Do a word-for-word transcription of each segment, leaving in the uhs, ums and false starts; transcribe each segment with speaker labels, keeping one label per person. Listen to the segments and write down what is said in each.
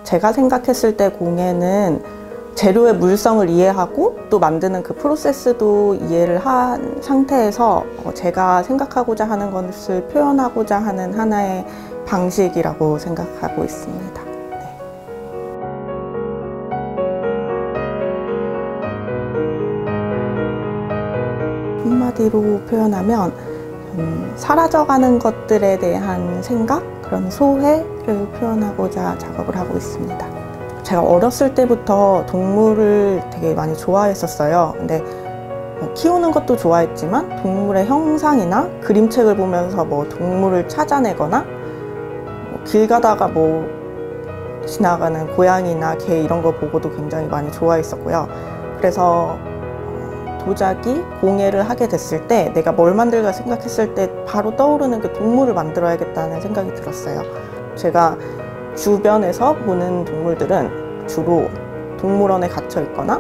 Speaker 1: 제가 생각했을 때 공예는 재료의 물성을 이해하고 또 만드는 그 프로세스도 이해를 한 상태에서 제가 생각하고자 하는 것을 표현하고자 하는 하나의 방식이라고 생각하고 있습니다. 네. 한마디로 표현하면 음, 사라져가는 것들에 대한 생각, 그런 소회를 표현하고자 작업을 하고 있습니다. 제가 어렸을 때부터 동물을 되게 많이 좋아했었어요. 근데 뭐 키우는 것도 좋아했지만 동물의 형상이나 그림책을 보면서 뭐 동물을 찾아내거나 뭐 길 가다가 뭐 지나가는 고양이나 개 이런 거 보고도 굉장히 많이 좋아했었고요. 그래서 도자기, 공예를 하게 됐을 때 내가 뭘 만들까 생각했을 때 바로 떠오르는 게 동물을 만들어야겠다는 생각이 들었어요. 제가 주변에서 보는 동물들은 주로 동물원에 갇혀 있거나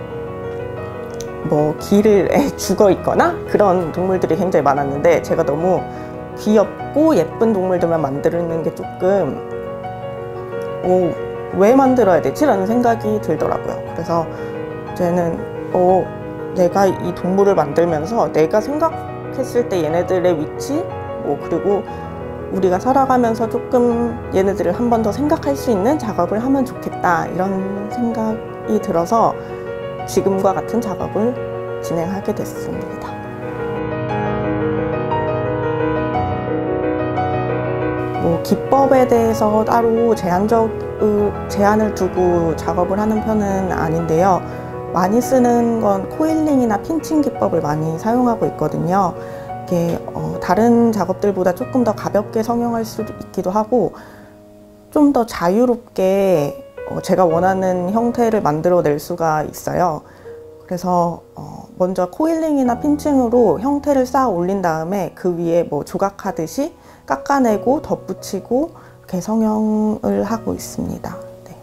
Speaker 1: 뭐 길에 죽어 있거나 그런 동물들이 굉장히 많았는데 제가 너무 귀엽고 예쁜 동물들만 만드는 게 조금 오, 왜 만들어야 되지? 라는 생각이 들더라고요. 그래서 저는 어, 내가 이 동물을 만들면서 내가 생각했을 때 얘네들의 위치 뭐 그리고 우리가 살아가면서 조금 얘네들을 한 번 더 생각할 수 있는 작업을 하면 좋겠다 이런 생각이 들어서 지금과 같은 작업을 진행하게 됐습니다. 뭐 기법에 대해서 따로 제한적, 제한을 두고 작업을 하는 편은 아닌데요. 많이 쓰는 건 코일링이나 핀칭 기법을 많이 사용하고 있거든요. 이게 어, 다른 작업들보다 조금 더 가볍게 성형할 수도 있기도 하고 좀 더 자유롭게 어, 제가 원하는 형태를 만들어낼 수가 있어요. 그래서 어, 먼저 코일링이나 핀칭으로 형태를 쌓아 올린 다음에 그 위에 뭐 조각하듯이 깎아내고 덧붙이고 이렇게 성형을 하고 있습니다. 네.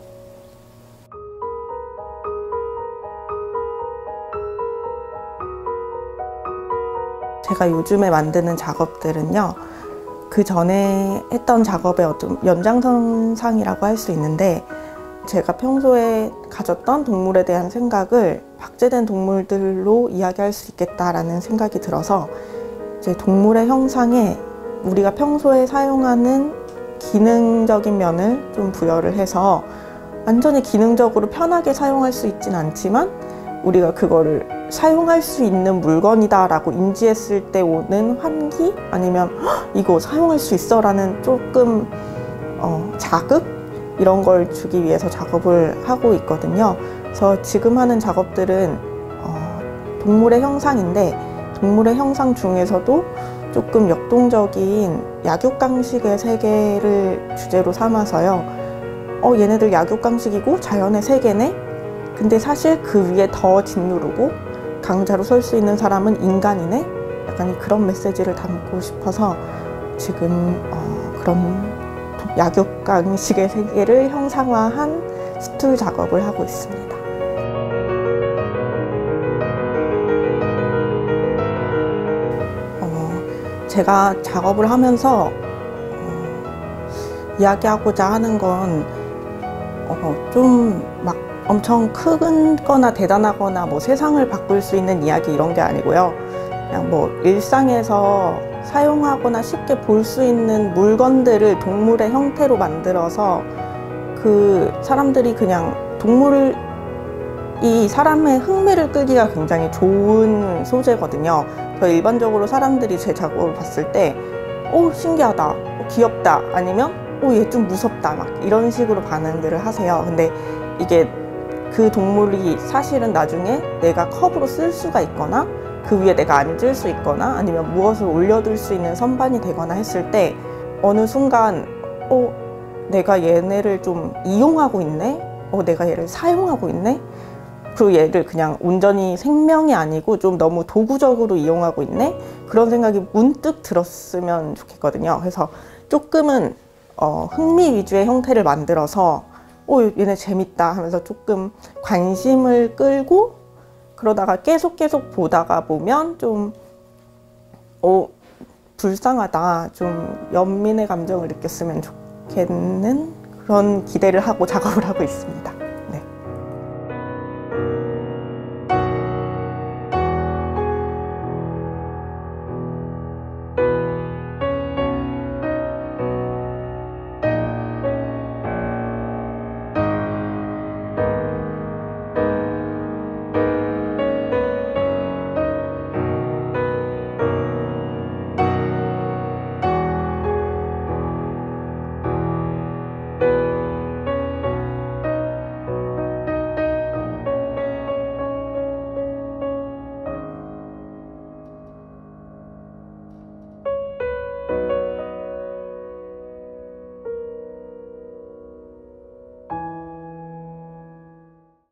Speaker 1: 제가 요즘에 만드는 작업들은요, 그 전에 했던 작업의 어떤 연장선상이라고 할 수 있는데, 제가 평소에 가졌던 동물에 대한 생각을 박제된 동물들로 이야기할 수 있겠다라는 생각이 들어서 이제 동물의 형상에 우리가 평소에 사용하는 기능적인 면을 좀 부여를 해서 완전히 기능적으로 편하게 사용할 수 있진 않지만 우리가 그거를 사용할 수 있는 물건이다 라고 인지했을 때 오는 환기? 아니면 이거 사용할 수 있어 라는 조금 어, 자극? 이런 걸 주기 위해서 작업을 하고 있거든요. 그래서 지금 하는 작업들은 어, 동물의 형상인데 동물의 형상 중에서도 조금 역동적인 약육강식의 세계를 주제로 삼아서요. 어, 얘네들 약육강식이고 자연의 세계네? 근데 사실 그 위에 더 짓누르고 강자로 설 수 있는 사람은 인간이네? 약간 그런 메시지를 담고 싶어서 지금 어, 그런 약육강식의 세계를 형상화한 스툴 작업을 하고 있습니다. 어, 제가 작업을 하면서 어, 이야기하고자 하는 건 어, 좀 막 엄청 크거나 대단하거나 뭐 세상을 바꿀 수 있는 이야기 이런 게 아니고요. 그냥 뭐 일상에서 사용하거나 쉽게 볼 수 있는 물건들을 동물의 형태로 만들어서 그 사람들이 그냥 동물을 이 사람의 흥미를 끌기가 굉장히 좋은 소재거든요. 저 일반적으로 사람들이 제 작업을 봤을 때 오, 신기하다, 오, 귀엽다, 아니면 오, 얘 좀 무섭다 막 이런 식으로 반응들을 하세요. 근데 이게 그 동물이 사실은 나중에 내가 컵으로 쓸 수가 있거나 그 위에 내가 앉을 수 있거나 아니면 무엇을 올려둘 수 있는 선반이 되거나 했을 때 어느 순간 어, 내가 얘네를 좀 이용하고 있네? 어, 내가 얘를 사용하고 있네? 그리고 얘를 그냥 온전히 생명이 아니고 좀 너무 도구적으로 이용하고 있네? 그런 생각이 문득 들었으면 좋겠거든요. 그래서 조금은 어, 흥미 위주의 형태를 만들어서 오, 얘네 재밌다 하면서 조금 관심을 끌고 그러다가 계속 계속 보다가 보면 좀 오, 불쌍하다, 좀 연민의 감정을 느꼈으면 좋겠는 그런 기대를 하고 작업을 하고 있습니다.